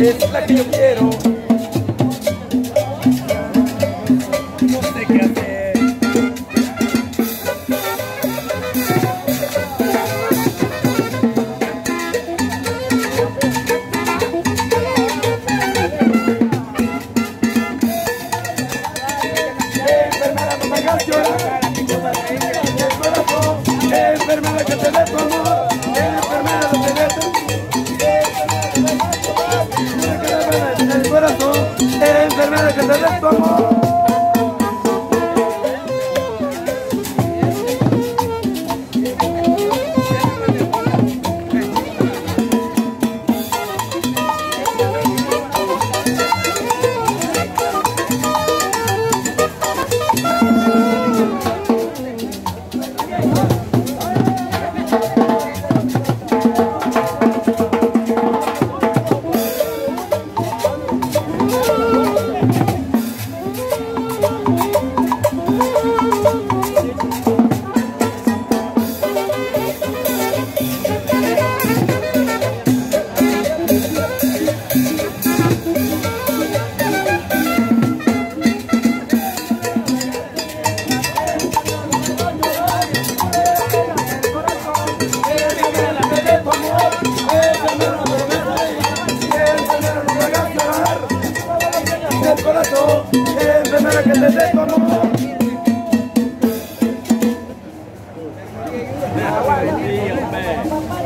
es la que yo quiero. No sé qué hacer. Enfermera, no me hagas llorar. El corazón, enfermera, que te dé tu amor. Enfermera, no te dé tu el corazón, enfermera, que te dé tu amor. El corazón, enfermera, que te dé tu amor.